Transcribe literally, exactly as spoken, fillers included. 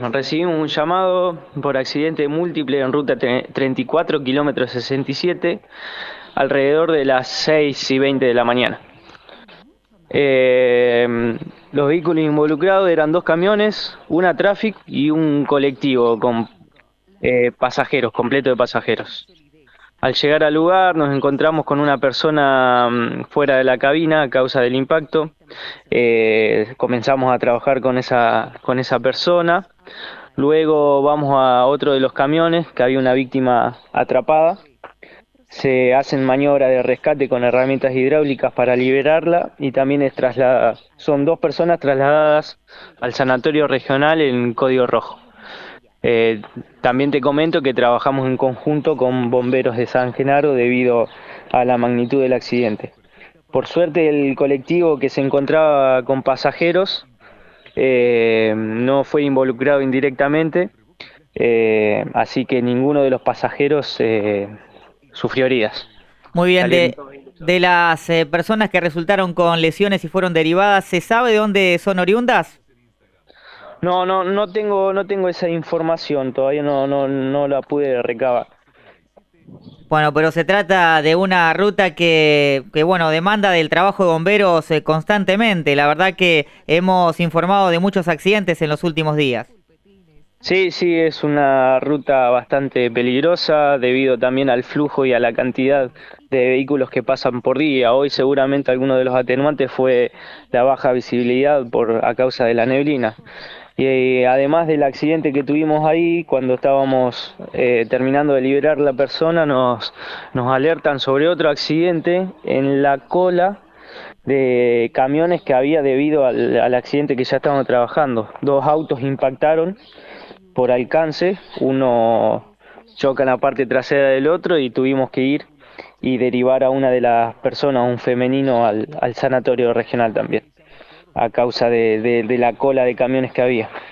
recibimos un llamado por accidente múltiple en ruta treinta y cuatro, kilómetro sesenta y siete, alrededor de las seis y veinte de la mañana. Eh, los vehículos involucrados eran dos camiones, una Traffic y un colectivo con eh, pasajeros, completo de pasajeros. Al llegar al lugar nos encontramos con una persona mm, fuera de la cabina a causa del impacto. Eh, comenzamos a trabajar con esa, con esa persona. Luego vamos a otro de los camiones, que había una víctima atrapada. Se hacen maniobras de rescate con herramientas hidráulicas para liberarla y también es trasladada. Son dos personas trasladadas al sanatorio regional en Código Rojo. Eh, también te comento que trabajamos en conjunto con bomberos de San Genaro debido a la magnitud del accidente. Por suerte el colectivo que se encontraba con pasajeros eh, no fue involucrado indirectamente, eh, así que ninguno de los pasajeros eh, sufrió heridas. Muy bien, Salieron de, todos ilesos. de las eh, personas que resultaron con lesiones y fueron derivadas, ¿se sabe de dónde son oriundas? No, no, no tengo, no tengo esa información, todavía no, no, no la pude recabar. Bueno, pero se trata de una ruta que, que bueno, demanda del trabajo de bomberos eh, constantemente. La verdad que hemos informado de muchos accidentes en los últimos días. Sí, sí, es una ruta bastante peligrosa debido también al flujo y a la cantidad de vehículos que pasan por día. Hoy seguramente alguno de los atenuantes fue la baja visibilidad por a causa de la neblina. Y eh, además del accidente que tuvimos ahí, cuando estábamos eh, terminando de liberar la persona, nos, nos alertan sobre otro accidente en la cola de camiones que había debido al, al accidente que ya estábamos trabajando. Dos autos impactaron por alcance, uno choca en la parte trasera del otro y tuvimos que ir y derivar a una de las personas, un femenino, al, al sanatorio regional también, a causa de, de, de la cola de camiones que había.